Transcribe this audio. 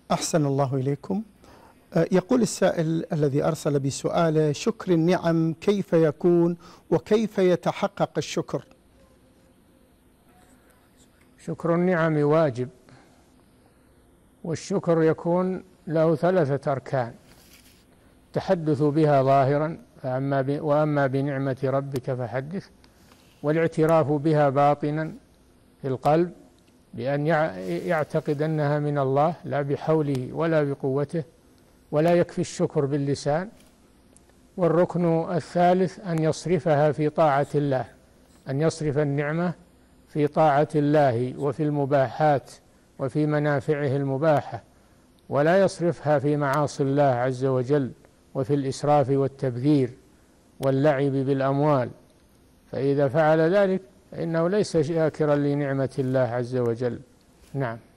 أحسن الله إليكم. يقول السائل الذي أرسل بسؤاله: شكر النعم كيف يكون وكيف يتحقق الشكر؟ شكر النعم واجب، والشكر يكون له 3 أركان: التحدث بها ظاهرا وأما بنعمة ربك فحدث، والاعتراف بها باطنا في القلب بأن يعتقد أنها من الله لا بحوله ولا بقوته، ولا يكفي الشكر باللسان. والركن الثالث أن يصرفها في طاعة الله، أن يصرف النعمة في طاعة الله وفي المباحات وفي منافعه المباحة، ولا يصرفها في معاصي الله عز وجل وفي الإسراف والتبذير واللعب بالأموال. فإذا فعل ذلك فإنه ليس شاكرا لنعمة الله عز وجل. نعم.